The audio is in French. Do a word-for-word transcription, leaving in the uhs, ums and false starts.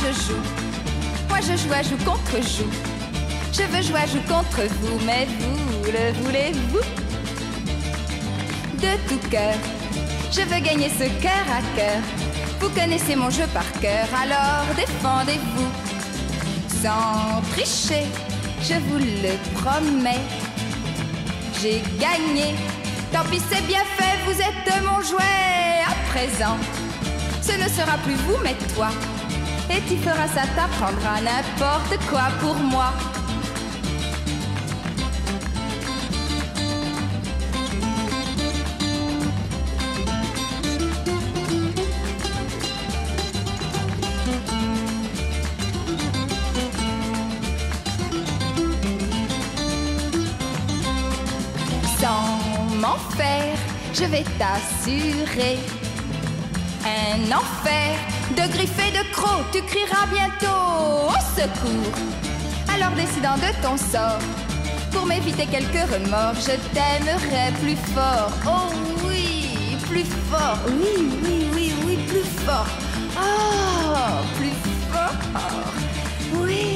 je joue, moi je joue à joue contre joue. Je veux jouer à joue contre vous, mais vous, le voulez-vous? De tout cœur, je veux gagner ce cœur à cœur. Vous connaissez mon jeu par cœur, alors défendez-vous. Sans tricher, je vous le promets. J'ai gagné, tant pis c'est bien fait, vous êtes mon jouet. À présent, ce ne sera plus vous mais toi. Et tu feras ça, t'apprendras n'importe quoi pour moi. Sans m'en faire, je vais t'assurer un enfer de griffes et de crocs. Tu crieras bientôt au secours. Alors décidant de ton sort, pour m'éviter quelques remords, je t'aimerai plus fort. Oh oui, plus fort. Oui, oui, oui, oui, plus fort. Oh, plus fort. Oui.